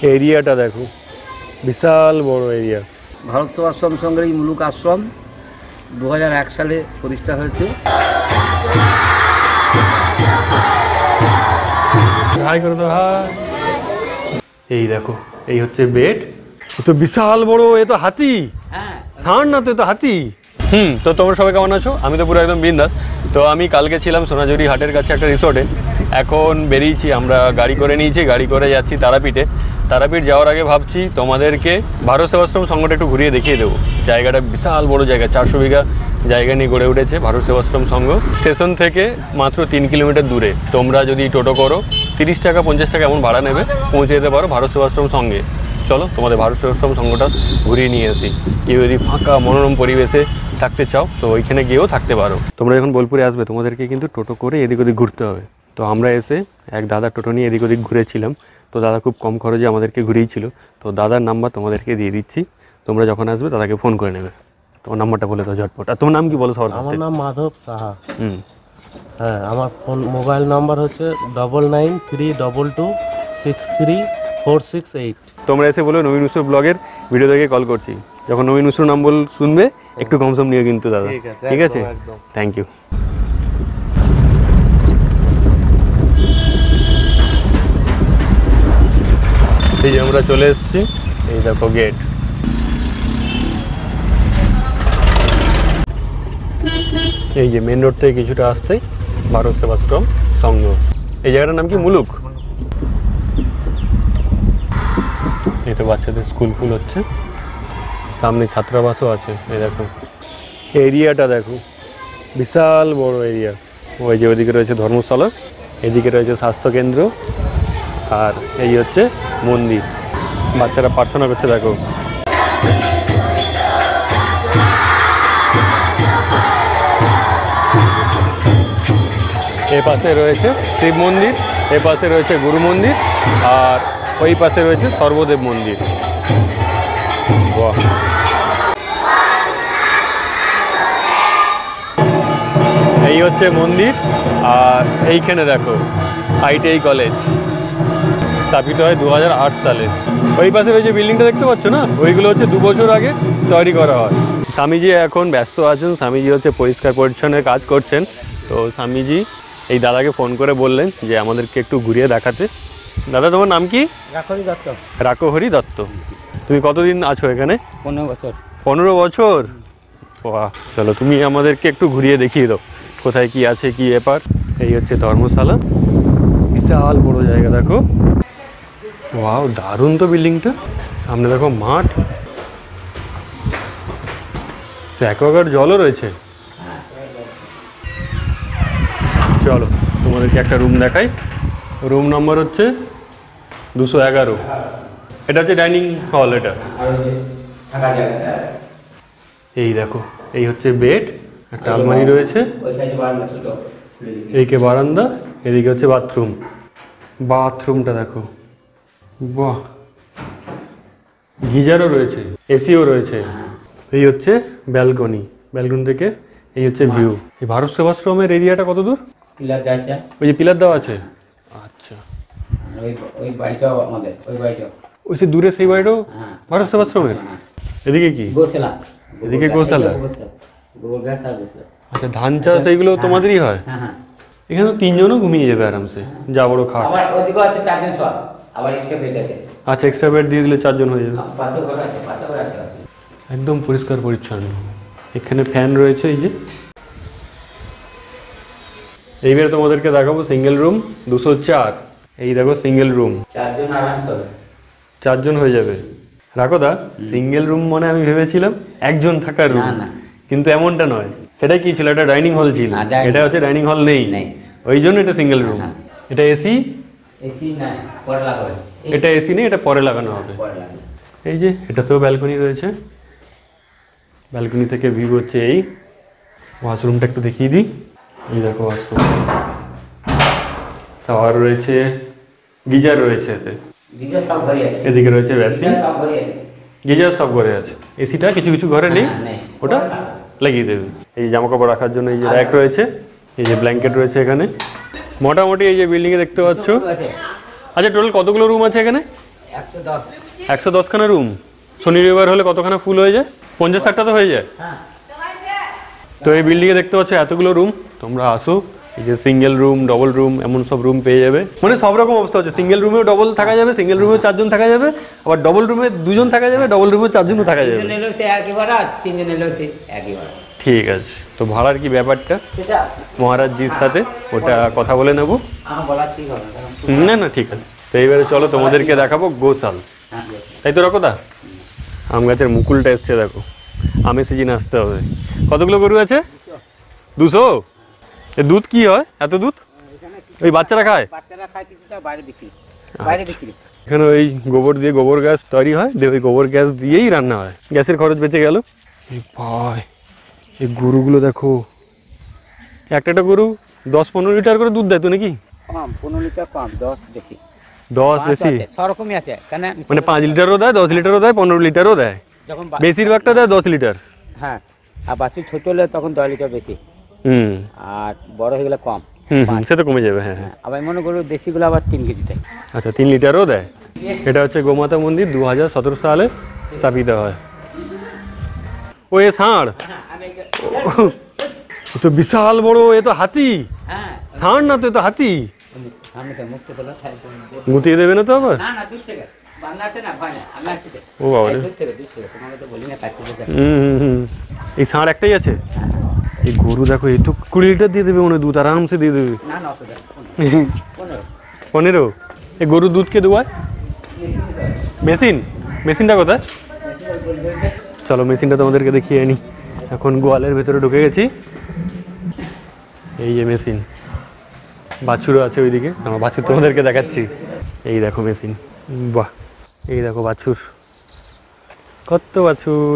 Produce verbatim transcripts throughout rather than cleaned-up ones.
এরিয়াটা দেখো, বিশাল বড় এরিয়া। ভারত সেবাশ্রম সংঘের এই মুলুক আশ্রম দু হাজার এক সালে প্রতিষ্ঠা হয়েছে। হাই করে তো হাই। এই দেখো, এই হচ্ছে বেড। তো বিশাল বড়, এ তো হাতি। হ্যাঁ, ছাড় না, তো এ তো হাতি। হুম তো তোমরা সবাই কেমন আছো? আমি তো পুরো একদম বিন্দাস। তো আমি কালকে ছিলাম সোনাঝুরি হাটের কাছে একটা রিসোর্টে। এখন বেরিয়েছি, আমরা গাড়ি করে নিয়েছি, গাড়ি করে যাচ্ছি তারাপীঠে। তারাপীঠ যাওয়ার আগে ভাবছি তোমাদেরকে ভারত সেবাশ্রম সংঘটা একটু ঘুরিয়ে দেখিয়ে দেবো। জায়গাটা বিশাল বড় জায়গা, চারশো বিঘা জায়গা নিয়ে গড়ে উঠেছে ভারত সেবাশ্রম সংঘ। স্টেশন থেকে মাত্র তিন কিলোমিটার দূরে। তোমরা যদি টোটো করো তিরিশ টাকা পঞ্চাশ টাকা এমন ভাড়া নেবে, পৌঁছে যেতে পারো ভারত সেবাশ্রম সংঘে। চলো তোমাদের ভারত সেবাশ্রম সংঘটা ঘুরিয়ে নিয়ে আসি। কেউ যদি ফাঁকা মনোরম পরিবেশে থাকতে চাও তো ওইখানে গিয়েও থাকতে পারো। তোমরা যখন বোলপুরে আসবে তোমাদেরকে কিন্তু টোটো করে এদিক ওদিক ঘুরতে হবে। তো আমরা এসে এক দাদা টোটো নিয়ে এদিক ওদিক ঘুরেছিলাম। তো দাদা খুব কম খরচে আমাদেরকে ঘুরিয়েছিল। তো দাদার নাম্বার তোমাদেরকে দিয়ে দিচ্ছি, তোমরা যখন আসবে দাদাকে ফোন করে নেবে। তোমার নাম্বারটা বলে দাও ঝটপট। আর তোমার নাম কি বলো? সবার আমার নাম মাধব সাহা। হুম হ্যাঁ, আমার ফোন মোবাইল নাম্বার হচ্ছে double nine three double two six three four six eight. তোমরা এসে বলো নবীন মিশ্র ব্লগের ভিডিও দেখে কল করছি। যখন নবীন মিশ্র নাম বল শুনবে একটু কমসম নিও কিন্তু দাদা, ঠিক আছে? Thank you. এই যে আমরা চলে এসেছি, এই দেখো গেট। এই যে মেন রোড থেকে কিছুটা আসতেই ভারত সেবাশ্রম সংঘ। এই জায়গাটার নাম কি? মুলুক। এই তো বাচ্চাদের স্কুল ফুল হচ্ছে, সামনে ছাত্রাবাসও আছে। এই দেখো এরিয়াটা দেখো, বিশাল বড় এরিয়া। ওই যে ওইদিকে রয়েছে ধর্মশালা, এদিকে রয়েছে স্বাস্থ্যকেন্দ্র, আর এই হচ্ছে মন্দির। বাচ্চারা প্রার্থনা করছে দেখো। এ পাশে রয়েছে শিব মন্দির, এ পাশে রয়েছে গুরু মন্দির, আর ওই পাশে রয়েছে সর্বদেব মন্দির। বাহ, এই হচ্ছে মন্দির। আর এইখানে দেখো আইটিআই কলেজ, স্থাপিত হয় দু হাজার আট সালে। ওই পাশে ওই যে বিল্ডিংটা দেখতে পাচ্ছ না, ওইগুলো হচ্ছে দু বছর আগে তৈরি করা হয়। স্বামীজি এখন ব্যস্ত আছেন, স্বামীজি হচ্ছে পরিষ্কার পরিচ্ছন্নের কাজ করছেন। তো স্বামীজি এই দাদাকে ফোন করে বললেন যে আমাদেরকে একটু ঘুরিয়ে দেখাতে। দাদা তোমার নাম কি? রাখহরি দত্ত। রাখহরি দত্ত। তুমি কতদিন আছো এখানে? পনেরো বছর। পনেরো বছর? বাহ, চলো তুমি আমাদেরকে একটু ঘুরিয়ে দেখিয়ে দাও কোথায় কি আছে, কি ব্যাপার। এই হচ্ছে ধর্মশালা, বিশাল বড় জায়গা দেখো। ওয়াও, দারুণ তো বিল্ডিংটা। সামনে দেখো মাঠ, তো অ্যাকোয়াগার্ড জলও রয়েছে। চলো তোমাদেরকে একটা রুম দেখাই। রুম নম্বর হচ্ছে দুশো এগারো। এটা হচ্ছে ডাইনিং হল। এটা এই দেখো, এই হচ্ছে বেড, একটা আলমারি রয়েছে, এইকে বারান্দা, এদিকে হচ্ছে বাথরুম। বাথরুমটা দেখো, বাহ, গিজারও রয়েছে, এসিও রয়েছে। এই হচ্ছে ব্যালকনি, ব্যালকনি থেকে এই হচ্ছে ভিউ। এই ভারত সেবাশ্রমের এরিয়াটা কত দূর? পিলার দেওয়া আছে। ওই যে পিলার দেওয়া আছে। আচ্ছা, ওই ওই বাড়িটাও আমাদের, ওই বাড়িটাও ওই সে দূরে সেই বাড়িটাও ভারত সেবাশ্রমের। এদিকে কি? গোশালা। এদিকে গোশালা। গোবর গ্যাস আর গোশালা। আচ্ছা, ধান চাষ এইগুলো তোমাদেরই হয়? হ্যাঁ হ্যাঁ। এখানে তো তিনজনও ঘুমিয়ে যাবে আরামসে, যা বড় খাট। আবার ওদিকে আছে চারজন সব, আবার এক্সট্রা বেড আছে। আচ্ছা, এক্সট্রা বেড দিয়ে দিলে চারজন হয়ে যাবে। পাশে ঘর আছে, পাশে ঘর আছে। একদম পরিষ্কার পরিচ্ছন্ন। এখানে ফ্যান রয়েছে। এই যে এইবারে তোমাদেরকে দেখাবো সিঙ্গেল রুম দুশো চার। এই দেখো সিঙ্গেল রুম, চারজন আরামসে হবে। চারজন হয়ে যাবে। রাখো দা, সিঙ্গেল রুম মানে আমি ভেবেছিলাম একজন থাকার রুম, কিন্তু এমনটা নয়। সেটা কি ছিল? এটা ডাইনিং হল ছিল, এটা হচ্ছে ডাইনিং হল নেই, ওই জন্য এটা সিঙ্গেল রুম। এটা এসি? এসি না, পরে লাগাবে। এটা এসি নেই, এটা পরে লাগানো হবে। এই যে এটাতেও ব্যালকনি রয়েছে, ব্যালকনি থেকে ভিউ হচ্ছে এই। ওয়াশরুমটা একটু দেখিয়ে দিই। এই দেখো ওয়াশরুম, শাওয়ার রয়েছে, গিজার রয়েছে এতে। গিজার সব ঘরে আছে। এদিকে রয়েছে বেসিন, সব ঘরে আছে। গিজার সব ঘরে আছে। এসিটা কিছু কিছু ঘরে নেই, ওটা লাগিয়ে দেবে। এই জামা কাপড় রাখার জন্য এই যে র্যাক রয়েছে, এই যে ব্ল্যাঙ্কেট রয়েছে এখানে। মোটামুটি এই যে বিল্ডিংয়ে দেখতে পাচ্ছ। আচ্ছা, টোটাল কতগুলো রুম আছে এখানে? একশো দশ একশো দশখানা রুম শনি রবিবার হলে কতখানা ফুল হয়ে যায়? পঞ্চাশ ষাটটা তো হয়ে যায়। হ্যাঁ তো এই বিল্ডিংয়ে দেখতে পাচ্ছ এতগুলো রুম, তোমরা আসো। এই যে সিঙ্গেল রুম, ডবল রুম, এমন সব রুম পেয়ে যাবে। মানে সব রকম অবস্থা হচ্ছে, সিঙ্গেল রুমেও ডবল থাকা যাবে, সিঙ্গেল রুমেও চারজন থাকা যাবে, আবার ডবল রুমে দুজন থাকা যাবে, ডবল রুমেও চারজনও থাকা যাবে। দুজন এলেও সে একই ভাড়া, তিনজন এলেও সে একই ভাড়া। ঠিক আছে, তো ভাড়ার কি ব্যাপারটা সেটা মহারাজজির সাথে ওটা কথা বলে নেবো। আমার বলা ঠিক হবে না, কারণ না না ঠিক আছে। তো এইবারে চলো তোমাদেরকে দেখাবো গোশাল, হ্যাঁ, তাই তো রাখো দা? আম গাছের মুকুলটা এসছে দেখো, আমের সিজন আসতে হবে। কতগুলো গরু আছে? দুশো। এ দুধ কি হয় এত দুধ? ওই বাচ্চারা খায়? বাচ্চারা খায় কিছুটা, বাইরে বিক্রি, বাইরে বিক্রি। এখানে ওই গোবর দিয়ে গোবর গ্যাস তৈরি হয়, দিয়ে ওই গোবর গ্যাস দিয়েই রান্না হয়, গ্যাসের খরচ বেঁচে গেল। এই ভাই এই গরুগুলো দেখো, একটা একটা গরু দশ পনেরো লিটার করে দুধ দেয় তো নাকি? কম, পনেরো লিটার কম, দশ বেশি। দশ বেশি সব রকমই আছে, কেন মানে পাঁচ লিটারও দেয়, দশ লিটারও দেয়, পনেরো লিটারও দেয়, যখন বেশিরভাগটা দেয় দশ লিটার। হ্যাঁ, আর বাছুর ছোট হলে তখন দশ লিটার বেশি, হুম আর বড় হয়ে গেলে কম। হুম হুম সে তো কমে যাবে। হ্যাঁ হ্যাঁ। আবার মনে করো দেশিগুলো আবার তিন কেজি দেয়। আচ্ছা, তিন লিটারও দেয়। এটা হচ্ছে গোমাতা মন্দির, দু হাজার সতেরো সালে স্থাপিত হয়। ও এ ষাঁড়, এ তো বিশাল বড়, এ তো হাতি। হ্যাঁ, ষাঁড় না তো, এ তো হাতি। সামনে তো মুক্ত পেলো, গুটিয়ে দেবে না তো আবার? না না, দূর থেকে বাংলা আছে না, ভয় না, আমি আছি তো। ও বাবা রে। দূর থেকে, দূর থেকে, তোমাকে তো বলি না কাছে থেকে। হুম হুম হুম। এই ষাঁড় একটাই আছে? এই গরু দেখো, এই তো কুড়ি লিটার দিয়ে দেবে মনে হয় দুধ, আরামসে দিয়ে দেবে। না না, অসুবিধা পনেরো। পনেরো? এই গরুর দুধ কে দেওয়ায়? মেশিন? মেশিনটা কোথায়? চলো মেশিনটা তোমাদেরকে দেখিয়ে আনি। এখন গোয়ালের ভেতরে ঢুকে গেছি। এই যে মেশিন, বাছুরও আছে ওইদিকে, আমার বাছুর তোমাদেরকে দেখাচ্ছি। এই দেখো মেশিন, বাহ, এই দেখো বাছুর, কত বাছুর।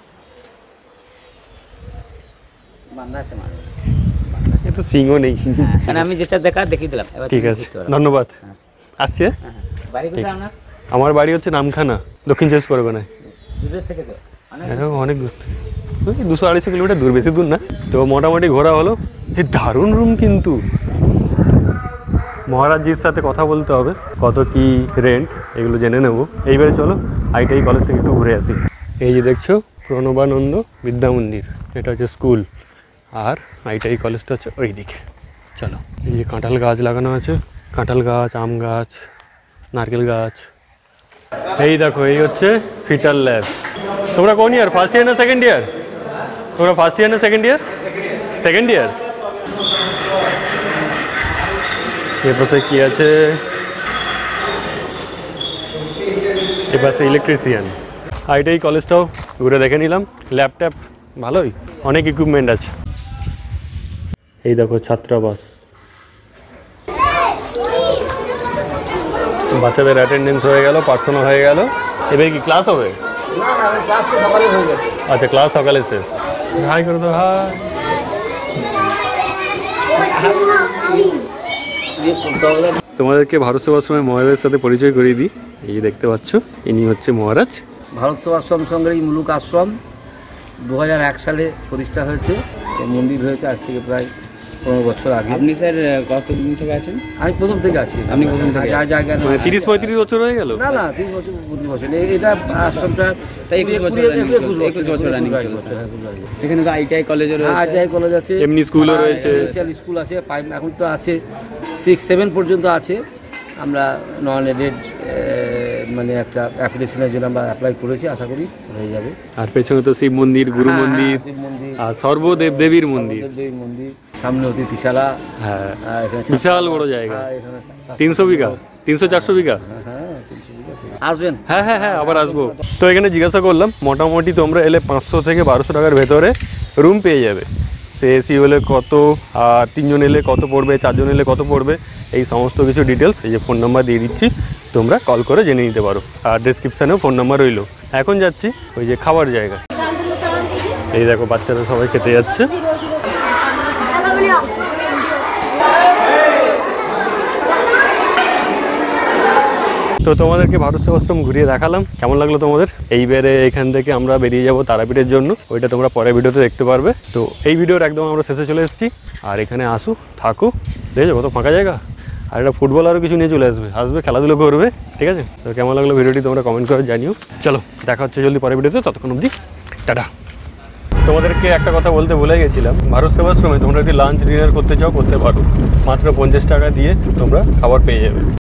বাংলা আছে মানে, এ তো সিংও নেই। কারণ আমি যেটা দেখা দেখিয়ে দিলাম। এবার ঠিক তুমি আছে, বুঝতে পারবে। ধন্যবাদ। আসছে। হ্যাঁ, হ্যাঁ। বাড়ি কোথায় আপনার? আমার বাড়ি হচ্ছে নামখানা, দক্ষিণ চব্বিশ পরগনায়। দূরের থেকে তো অনেক। হ্যাঁ অনেক দূর, ওই দুশো আড়াইশো কিলোমিটার দূর, বেশি দূর না। তো মোটামুটি ঘোরা হলো। এই দারুণ রুম কিন্তু। মহারাজজির সাথে কথা বলতে হবে, কত কি রেন্ট এগুলো জেনে নেব। এইবারে চলো আইটিআই কলেজ থেকে একটু ঘুরে আসি। এই যে দেখছো প্রণবানন্দ বিদ্যা মন্দির, এটা হচ্ছে স্কুল, আর আইটিআই কলেজটা হচ্ছে ওই দিকে। চলো, এই যে কাঁঠাল গাছ লাগানো আছে, কাঁঠাল গাছ, আম গাছ, নারকেল গাছ। এই দেখো, এই হচ্ছে ফিটার ল্যাব। তোমরা কোন ইয়ার, ফার্স্ট ইয়ার না সেকেন্ড ইয়ার? তোমরা ফার্স্ট ইয়ার না সেকেন্ড ইয়ার? Second year. এ পাশে কি আছে? এ পাশে ইলেকট্রিশিয়ান। আইটিআই কলেজটাও ঘুরে দেখে নিলাম, ল্যাপটপ ভালোই, অনেক ইকুইপমেন্ট আছে। এই দেখো ছাত্রাবাস, বাচ্চাদের অ্যাটেন্ডেন্স হয়ে গেল, প্রার্থনা হয়ে গেল। এবার কি ক্লাস হবে? আচ্ছা, ক্লাস সকালে শেষ। হাই করে দাও, হাই। তোমাদেরকে ভারত সেবাশ্রমের মহারাজের সাথে পরিচয় করিয়ে দিই। এই যে দেখতে পাচ্ছ, ইনি হচ্ছে মহারাজ। ভারত সেবাশ্রম সংঘের এই মুলুক আশ্রম দু হাজার এক সালে প্রতিষ্ঠা হয়েছে। এই মন্দির হয়েছে আজ থেকে প্রায় পনেরো বছর আগে। আপনি স্যার কতদিন থেকে আছেন? আমি প্রথম থেকে আছি। আপনি প্রথম থেকে যা জায়গা মানে তিরিশ পঁয়ত্রিশ বছর হয়ে গেল? না না, তিরিশ বছর পঁচিশ বছর এই- এটা আশ্রমটা তাই একুশ বছর running চলছে, একুশ বছর running চলছে। এখানে তো আইটিআই কলেজও রয়েছে। আইটিআই কলেজ আছে, এমনি স্কুলও রয়েছে। স্পেশাল স্কুল আছে, ফাইভ এখন তো আছে, সিক্স সেভেন পর্যন্ত আছে। আমরা নন এডেড মানে একটা অ্যাপ্লিকেশনের জন্য আমরা অ্যাপ্লাই করেছি, আশা করি হয়ে যাবে। আর পেছনে তো শিব মন্দির, গুরু হ্যাঁ, মন্দির, শিব মন্দির, আর সর্বদেব দেবীর মন্দির। দেবী মন্দির, সামনে অতিথিশালা। হ্যাঁ, আর এখানে বিশাল বড় জায়গা, হ্যাঁ, এখানে সা- তিনশো বিঘা, তিনশো চারশো বিঘা। হ্যাঁ, তিনশো বিঘা। আসবেন। হ্যাঁ হ্যাঁ হ্যাঁ, আবার আসবো। তো এখানে জিজ্ঞাসা করলাম, মোটামুটি তোমরা এলে পাঁচশো থেকে বারোশো টাকার ভেতরে রুম পেয়ে যাবে। সে এসি হলে কত, আর তিনজন এলে কত পড়বে, চারজন এলে কত পড়বে, এই সমস্ত কিছু ডিটেলস এই যে ফোন নাম্বার দিয়ে দিচ্ছি, তোমরা কল করে জেনে নিতে পারো। আর ডেসক্রিপশানেও ফোন নাম্বার রইলো। এখন যাচ্ছি ওই যে খাবার জায়গা। এই দেখো বাচ্চারা সবাই খেতে যাচ্ছে। তো তোমাদেরকে ভারত সেবাশ্রম ঘুরিয়ে দেখালাম, কেমন লাগলো তোমাদের? এইবারে এখান থেকে আমরা বেরিয়ে যাব তারাপীঠের জন্য, ওইটা তোমরা পরের ভিডিওতে দেখতে পারবে। তো এই ভিডিওর একদম আমরা শেষে চলে এসেছি। আর এখানে আসো, থাকো, দেখেছো কত ফাঁকা জায়গা। আর একটা ফুটবল আরও কিছু নিয়ে চলে আসবে আসবে খেলাধুলো করবে, ঠিক আছে? তো কেমন লাগলো ভিডিওটি তোমরা কমেন্ট করে জানিও। চলো দেখা হচ্ছে জলদি পরের ভিডিওতে, ততক্ষণ অবধি টাটা। তোমাদেরকে একটা কথা বলতে ভুলে গেছিলাম, ভারত সেবাশ্রমে তোমরা যদি লাঞ্চ ডিনার করতে চাও করতে পারো, মাত্র পঞ্চাশ টাকা দিয়ে তোমরা খাবার পেয়ে যাবে।